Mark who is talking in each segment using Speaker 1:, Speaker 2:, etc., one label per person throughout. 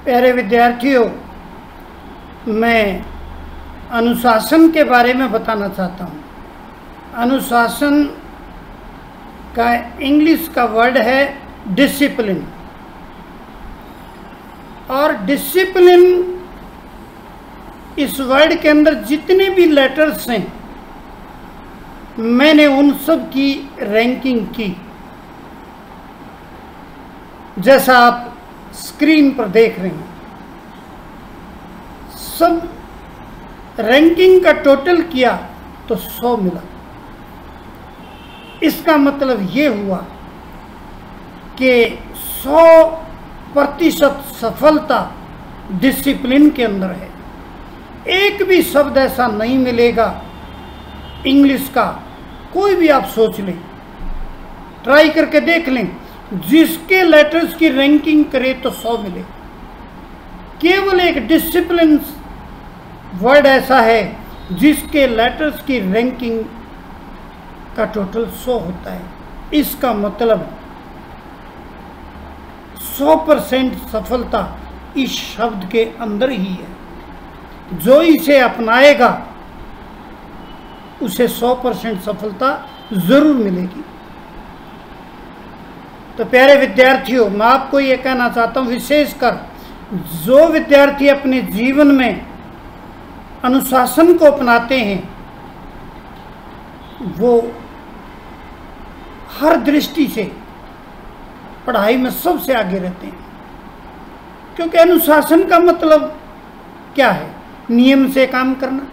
Speaker 1: प्यारे विद्यार्थियों, मैं अनुशासन के बारे में बताना चाहता हूँ। अनुशासन का इंग्लिश का वर्ड है डिसिप्लिन, और डिसिप्लिन इस वर्ड के अंदर जितने भी लेटर्स हैं, मैंने उन सब की रैंकिंग की, जैसा आप स्क्रीन पर देख रहे हैं। सब रैंकिंग का टोटल किया तो 100 मिला। इसका मतलब ये हुआ कि 100% सफलता डिसिप्लिन के अंदर है। एक भी शब्द ऐसा नहीं मिलेगा इंग्लिश का, कोई भी आप सोच लें, ट्राई करके देख लें, जिसके लेटर्स की रैंकिंग करे तो 100 मिले। केवल एक डिसिप्लिन वर्ड ऐसा है जिसके लेटर्स की रैंकिंग का टोटल 100 होता है। इसका मतलब 100% सफलता इस शब्द के अंदर ही है। जो इसे अपनाएगा उसे 100% सफलता जरूर मिलेगी। तो प्यारे विद्यार्थियों, मैं आपको ये कहना चाहता हूँ, विशेषकर जो विद्यार्थी अपने जीवन में अनुशासन को अपनाते हैं, वो हर दृष्टि से पढ़ाई में सबसे आगे रहते हैं। क्योंकि अनुशासन का मतलब क्या है? नियम से काम करना।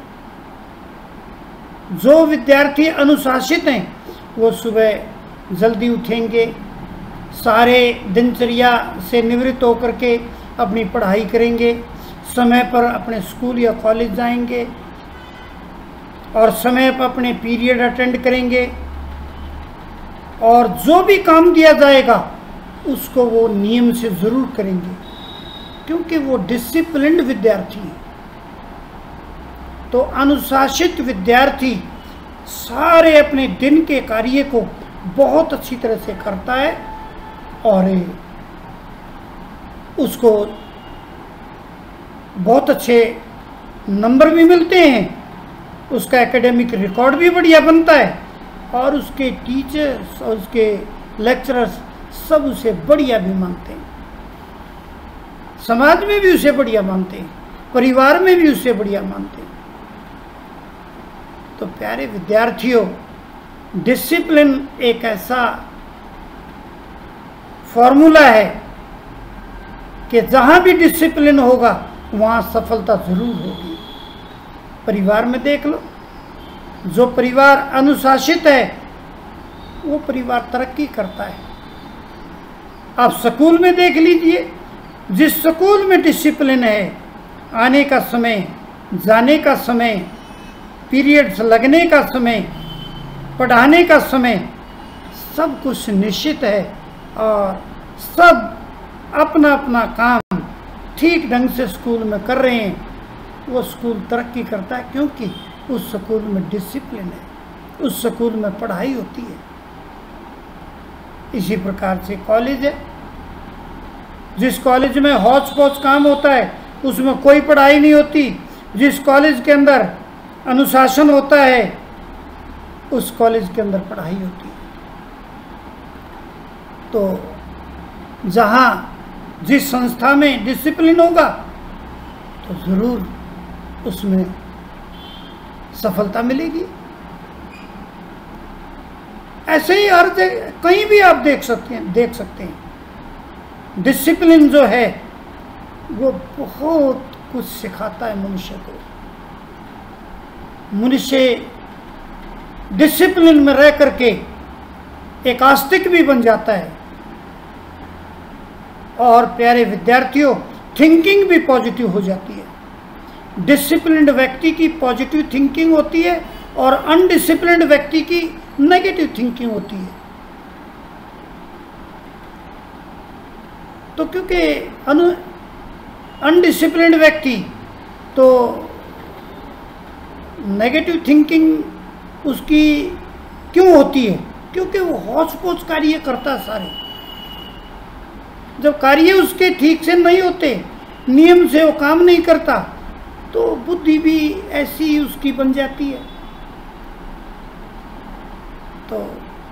Speaker 1: जो विद्यार्थी अनुशासित हैं वो सुबह जल्दी उठेंगे, सारे दिनचर्या से निवृत्त होकर के अपनी पढ़ाई करेंगे, समय पर अपने स्कूल या कॉलेज जाएंगे और समय पर अपने पीरियड अटेंड करेंगे, और जो भी काम दिया जाएगा उसको वो नियम से ज़रूर करेंगे, क्योंकि वो डिसिप्लिन्ड विद्यार्थी हैं। तो अनुशासित विद्यार्थी सारे अपने दिन के कार्य को बहुत अच्छी तरह से करता है और उसको बहुत अच्छे नंबर भी मिलते हैं, उसका एकेडमिक रिकॉर्ड भी बढ़िया बनता है, और उसके टीचर्स और उसके लेक्चरर्स सब उसे बढ़िया भी मानते हैं। समाज में भी उसे बढ़िया मानते हैं, परिवार में भी उसे बढ़िया मानते हैं। तो प्यारे विद्यार्थियों, डिसिप्लिन एक ऐसा फॉर्मूला है कि जहाँ भी डिसिप्लिन होगा वहाँ सफलता जरूर होगी। परिवार में देख लो, जो परिवार अनुशासित है वो परिवार तरक्की करता है। आप स्कूल में देख लीजिए, जिस स्कूल में डिसिप्लिन है, आने का समय, जाने का समय, पीरियड्स लगने का समय, पढ़ाने का समय, सब कुछ निश्चित है और सब अपना अपना काम ठीक ढंग से स्कूल में कर रहे हैं, वो स्कूल तरक्की करता है, क्योंकि उस स्कूल में डिसिप्लिन है, उस स्कूल में पढ़ाई होती है। इसी प्रकार से कॉलेज है, जिस कॉलेज में हौच पौच काम होता है उसमें कोई पढ़ाई नहीं होती। जिस कॉलेज के अंदर अनुशासन होता है उस कॉलेज के अंदर पढ़ाई होती है। तो जहाँ जिस संस्था में डिसिप्लिन होगा तो ज़रूर उसमें सफलता मिलेगी। ऐसे ही हर जगह कहीं भी आप देख सकते हैं डिसिप्लिन जो है वो बहुत कुछ सिखाता है मनुष्य को। मनुष्य डिसिप्लिन में रह करके एक आस्तिक भी बन जाता है। और प्यारे विद्यार्थियों, थिंकिंग भी पॉजिटिव हो जाती है। डिसिप्लिन्ड व्यक्ति की पॉजिटिव थिंकिंग होती है और अनडिसिप्लिन्ड व्यक्ति की नेगेटिव थिंकिंग होती है। तो क्योंकि अनडिसिप्लिन्ड व्यक्ति तो नेगेटिव थिंकिंग उसकी क्यों होती है? क्योंकि वो हौच पौच कार्य करता है सारे। जब कार्य उसके ठीक से नहीं होते, नियम से वो काम नहीं करता तो बुद्धि भी ऐसी उसकी बन जाती है। तो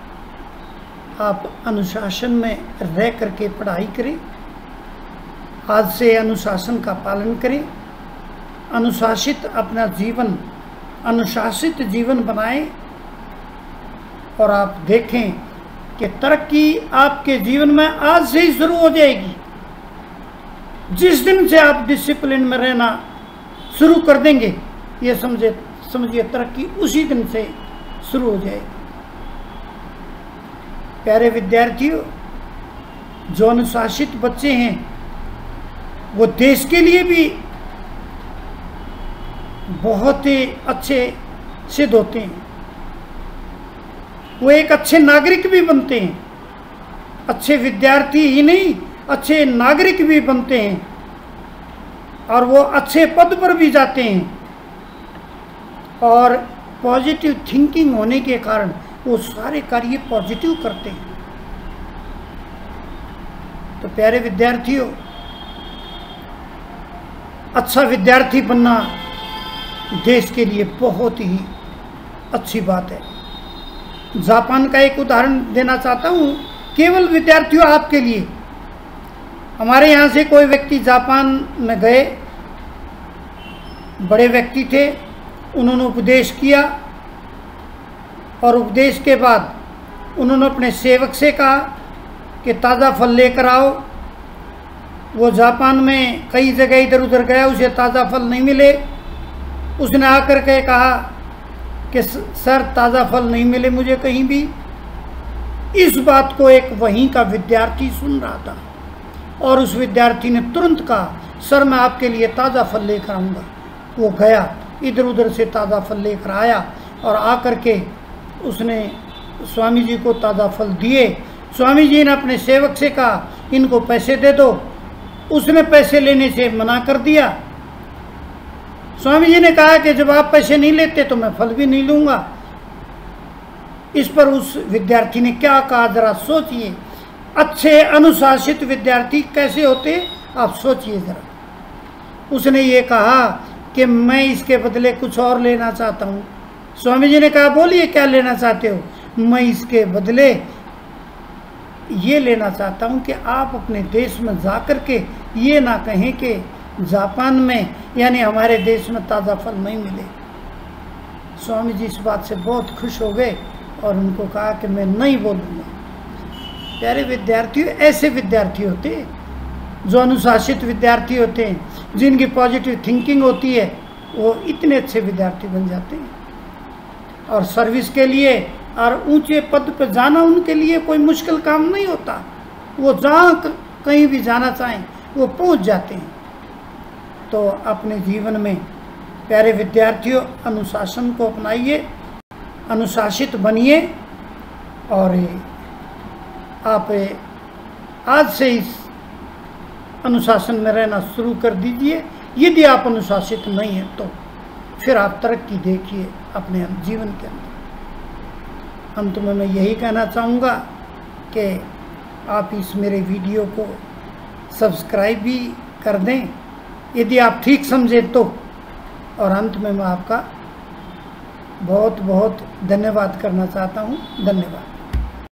Speaker 1: आप अनुशासन में रह करके पढ़ाई करें, आज से अनुशासन का पालन करें, अनुशासित अपना जीवन, अनुशासित जीवन बनाएं और आप देखें कि तरक्की आपके जीवन में आज से ही शुरू हो जाएगी। जिस दिन से आप डिसिप्लिन में रहना शुरू कर देंगे, ये समझिए तरक्की उसी दिन से शुरू हो जाएगी। प्यारे विद्यार्थियों, जो अनुशासित बच्चे हैं वो देश के लिए भी बहुत ही अच्छे सिद्ध होते हैं। वो एक अच्छे नागरिक भी बनते हैं, अच्छे विद्यार्थी ही नहीं अच्छे नागरिक भी बनते हैं और वो अच्छे पद पर भी जाते हैं। और पॉजिटिव थिंकिंग होने के कारण वो सारे कार्य पॉजिटिव करते हैं। तो प्यारे विद्यार्थियों, अच्छा विद्यार्थी बनना देश के लिए बहुत ही अच्छी बात है। जापान का एक उदाहरण देना चाहता हूँ, केवल विद्यार्थियों आपके लिए। हमारे यहाँ से कोई व्यक्ति जापान में गए, बड़े व्यक्ति थे, उन्होंने उपदेश किया और उपदेश के बाद उन्होंने अपने सेवक से कहा कि ताज़ा फल लेकर आओ। वो जापान में कई जगह इधर उधर गया, उसे ताज़ा फल नहीं मिले। उसने आकर के कहा कि सर ताज़ा फल नहीं मिले मुझे कहीं भी। इस बात को एक वहीं का विद्यार्थी सुन रहा था और उस विद्यार्थी ने तुरंत कहा, सर मैं आपके लिए ताज़ा फल लेकर आऊँगा। वो गया, इधर उधर से ताज़ा फल लेकर आया और आकर के उसने स्वामी जी को ताज़ा फल दिए। स्वामी जी ने अपने सेवक से कहा, इनको पैसे दे दो। उसने पैसे लेने से मना कर दिया। स्वामी जी ने कहा कि जब आप पैसे नहीं लेते तो मैं फल भी नहीं लूँगा। इस पर उस विद्यार्थी ने क्या कहा, जरा सोचिए। अच्छे अनुशासित विद्यार्थी कैसे होते, आप सोचिए जरा। उसने ये कहा कि मैं इसके बदले कुछ और लेना चाहता हूँ। स्वामी जी ने कहा, बोलिए क्या लेना चाहते हो। मैं इसके बदले ये लेना चाहता हूँ कि आप अपने देश में जा कर के ये ना कहें कि जापान में यानी हमारे देश में ताज़ा फल नहीं मिले। स्वामी जी इस बात से बहुत खुश हो गए और उनको कहा कि मैं नहीं बोलूँगा। प्यारे विद्यार्थियों, ऐसे विद्यार्थी होते हैं जो अनुशासित विद्यार्थी होते हैं, जिनकी पॉजिटिव थिंकिंग होती है, वो इतने अच्छे विद्यार्थी बन जाते हैं। और सर्विस के लिए और ऊंचे पद पर जाना उनके लिए कोई मुश्किल काम नहीं होता। वो जहाँ कहीं भी जाना चाहें वो पहुंच जाते हैं। तो अपने जीवन में प्यारे विद्यार्थियों, अनुशासन को अपनाइए, अनुशासित बनिए और आप आज से इस अनुशासन में रहना शुरू कर दीजिए। यदि आप अनुशासित नहीं हैं तो फिर आप तरक्की देखिए अपने जीवन के अंदर। अंत में मैं यही कहना चाहूँगा कि आप इस मेरे वीडियो को सब्सक्राइब भी कर दें यदि आप ठीक समझें तो। और अंत में मैं आपका बहुत बहुत धन्यवाद करना चाहता हूँ। धन्यवाद।